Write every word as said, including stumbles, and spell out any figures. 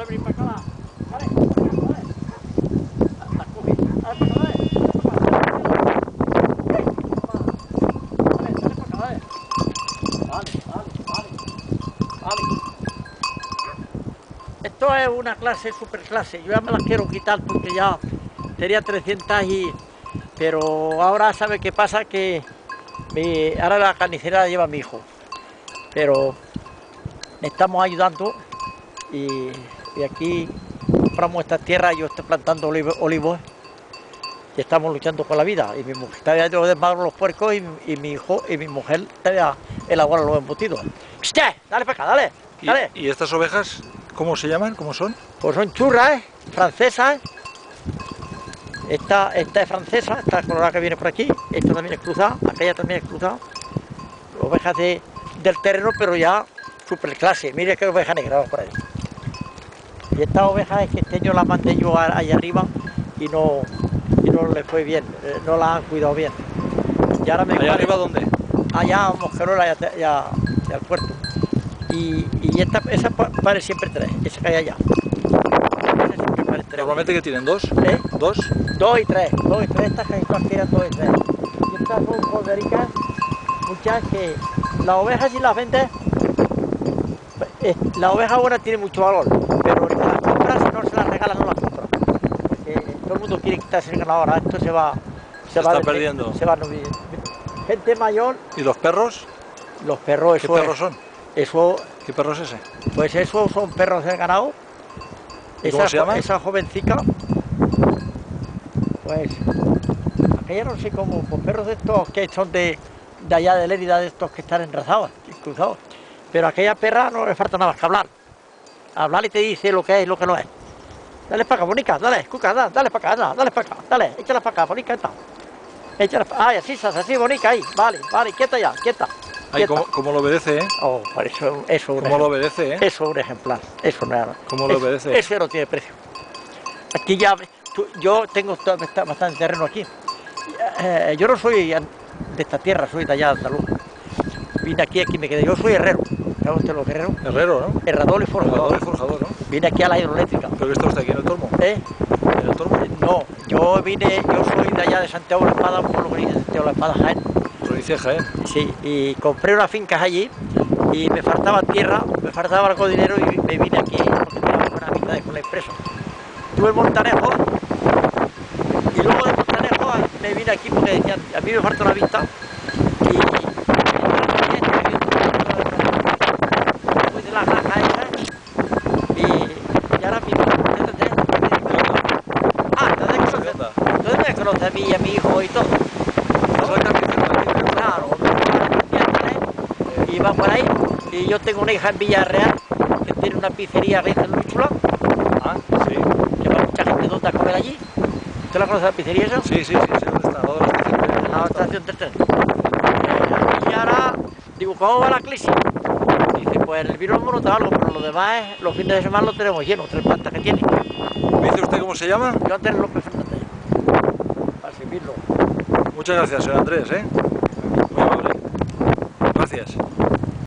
venir para acá. Dale, dale. La coge. Dale, para acá, dale. Dale, dale para acá, dale. Vale, vale, vale. Vale. Esto es una clase, super clase. Yo ya me las quiero quitar porque ya tenía trescientas y... Pero ahora, ¿sabe qué pasa? Que mi... ahora la carnicería la lleva mi hijo. Pero le estamos ayudando y, y aquí compramos estas tierras, yo estoy plantando olivo, olivos y estamos luchando con la vida. Y mi mujer todavía yo desmagro los puercos y, y mi hijo y mi mujer todavía elabora los embutidos. ¡Hostia! Dale para acá, dale, dale. ¿Y, ¿Y estas ovejas cómo se llaman? ¿Cómo son? Pues son churras, ¿eh? Francesas. Esta, esta es francesa, esta colorada que viene por aquí, esta también es cruzada, aquella también es cruzada. Ovejas de, del terreno, pero ya super clase. Mire qué oveja negra por ahí. Y estas ovejas es que este año las mandé yo allá arriba y no, y no les fue bien, no las han cuidado bien. Y ahora me ¿Allá arriba dónde? Allá a Mosquerola, allá, allá, allá al puerto. Y, y esta, esa pare siempre tres, esa que hay allá. Normalmente que tienen dos, ¿Eh? dos, dos y tres, dos y tres, estas que tienen dos y tres. Y estas son coldericas, muchas que las ovejas si las vendes, eh, la oveja buena tiene mucho valor, pero las compras si no se las regalan no las compras. Porque todo el mundo quiere quitarse el ganado ahora, esto se va, se, se está va perdiendo. Se va no, gente mayor. ¿Y los perros? Los perros, eso ¿Qué perros es, son? Eso, ¿Qué perro es ese? Pues esos son perros de ganado. ¿Y cómo esa, se llama? Esa jovencica, pues, aquella no sé cómo, pues perros de estos que son de, de allá de Lérida, de estos que están enrazados, cruzados. Pero a aquella perra no le falta nada más que hablar. Hablar y te dice lo que es y lo que no es. Dale para acá, bonica, dale, cuca, dale, dale para acá, dale, dale para acá, dale, échala para acá, bonica, esta. Échala para acá, ay, así, así, bonica, ahí, vale, vale, quieta ya, quieta. Ay, cómo, cómo lo obedece, ¿eh? Oh, por eso, eso un ¿Cómo lo obedece, eh? Eso es un ejemplar, eso no es nada. ¿Cómo lo eso, obedece? Eso no tiene precio. Aquí ya, tú, yo tengo bastante terreno aquí. Eh, yo no soy de esta tierra, soy de allá de Andaluz. Vine aquí, aquí me quedé. Yo soy herrero. ¿Sabe usted lo que es herrero? Herrero, ¿no? Herrador y forjador. Herrador y forjador, ¿no? Vine aquí a la hidroeléctrica. ¿Pero qué está usted aquí en el Tormo? ¿Eh? ¿En el Tormo? No, yo vine, yo soy de allá de Santiago de la Espada, un pueblo que dice Santiago de la Espada, Jaén. Provincia de Jaén. Sí, y compré unas fincas allí y me faltaba tierra, me faltaba algo de dinero y me vine aquí porque tenía buena amistad con la empresa. Tuve Montanejo y luego de Montanejo me vine aquí porque decían, a mí me falta una vista y fui de la granja esa y, y ahora mismo, ah, entonces me conoce, entonces me conoce a mí y a mi hijo y todo. Claro, y va por ahí, y yo tengo una hija en Villarreal que tiene una pizzería que dice muy chula. Ah, sí. Que va mucha gente donde a comer allí. ¿Usted la conoce la pizzería esa? Sí, sí, sí, sí, ¿dónde está? ¿Dónde está? En la estación del tren. Y ahora, digo, ¿cómo va la crisis? Dice, pues el virus no nota algo, pero lo demás es, los fines de semana lo tenemos lleno, tres plantas que tiene. ¿Me dice usted cómo se llama? Yo antes López Fernández, para servirlo. Muchas gracias, señor Andrés, ¿eh? Muy amable. Gracias.